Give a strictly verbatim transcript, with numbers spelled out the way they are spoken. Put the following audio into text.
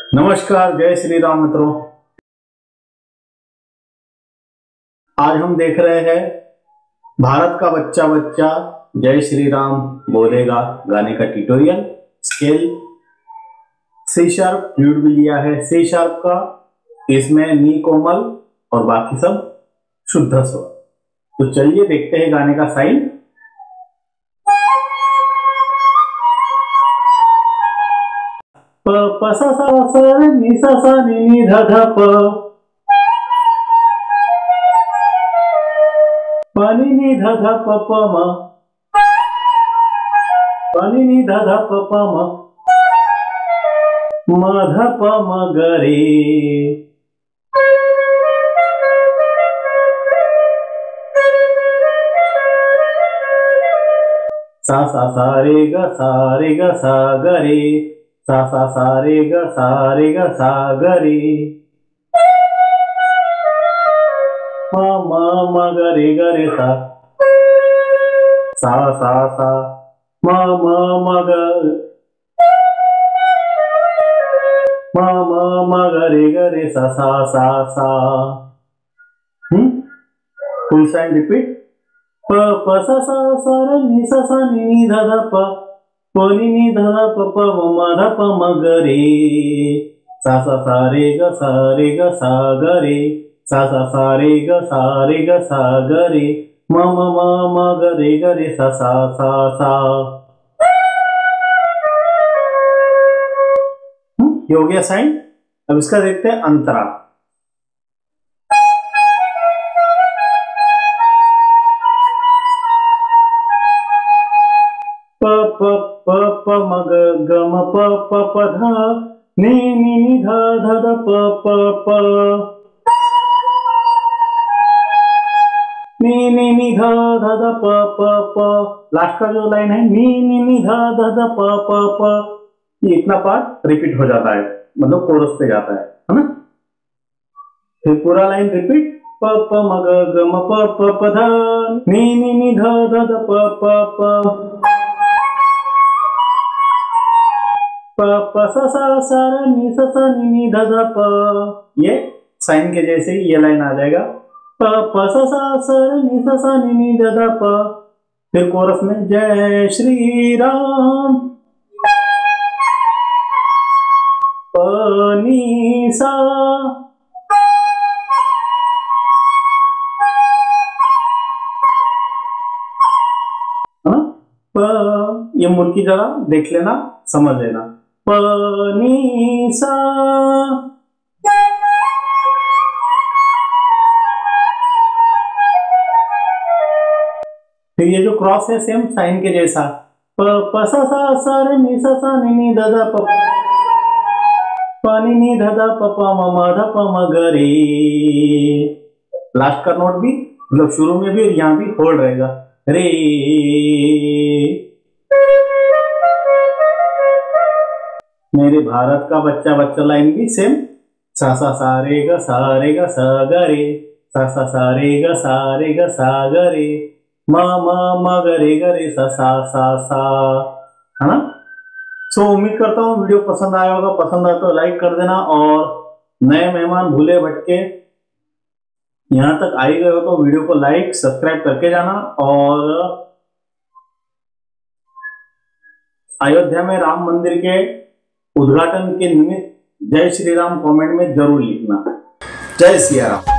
नमस्कार, जय श्री राम मित्रों। आज हम देख रहे हैं भारत का बच्चा बच्चा जय श्री राम बोलेगा गाने का tutorial. Scale C sharp flute भी लिया है सी शार्प का, इसमें नी कोमल और बाकी सब शुद्ध स्वर। तो चलिए देखते हैं गाने का साइन। प प सा सा सा रे नि सा सा नि नि ध ध प प नि नि ध ध प प म प नि नि ध ध प प म म ध प म ग रे। सा सा सा रे ग सा रे ग सा ग रे, सा सा सा रे ग सा रे ग सा ग रे, म म म ग रे ग रे सा, सा सा सा म म म ग म म म ग रे ग रे सा सा सा सा। Hmm full sign repeat. प प सा सा सा रे नि सा सा नि नि ध ध प प नि नि ध ध प प म म ध प म ग रे, सा सा सा रे ग सा रे ग सा ग रे, सा सा सा रे ग सा रे ग सा ग रे, म म म म ग रे ग रे सा सा सा सा। ये हो गया साइन। अब इसका देखते हैं अंतरा। प प प प म ग ग म प प प ध नि नि नि ध ध ध प प प नि नि नि ध ध ध प प प। लास्ट का जो लाइन है नि नि नि ध ध ध प प प, ये इतना पार्ट रिपीट हो जाता है, मतलब कोरस पे जाता है, है ना। फिर पूरा लाइन रिपीट। प प म ग ग म प प प ध नि नि नि ध ध ध प प प प प सा सा सा रे नि सा सा नि नि ध ध प। ये साइन के जैसे ही ये लाइन आ जाएगा। प प सा सा सा रे नि सा सा नि नि ध ध प। फिर कोरस में जय श्री राम प नि सा, प ये मुर्की जरा देख लेना, समझ लेना। प नि सा, फिर ये जो क्रॉस है सेम साइन के जैसा। प प सा सा सा रे नि सा सा नि नि ध ध प प नि नि ध ध प प म म ध प म ग रे। लास्ट का नोट भी मतलब शुरू में भी और यहाँ भी होल्ड रहेगा रे। मेरे भारत का बच्चा बच्चा लाइन भी सेम। सा सा सा रे ग सा रे ग सा ग रे, सा सा सा रे ग सा रे ग सा ग रे, म म म ग रे ग रे सा सा सा सा, है ना। सो उम्मीद करता हूँ वीडियो पसंद आया होगा। पसंद आया तो लाइक कर देना, और नए मेहमान भूले भटके यहाँ तक आए गए हो तो वीडियो को लाइक सब्सक्राइब करके जाना। और अयोध्या में राम मंदिर के उद्घाटन के निमित्त जय श्री राम कमेंट में जरूर लिखना। जय सिया राम।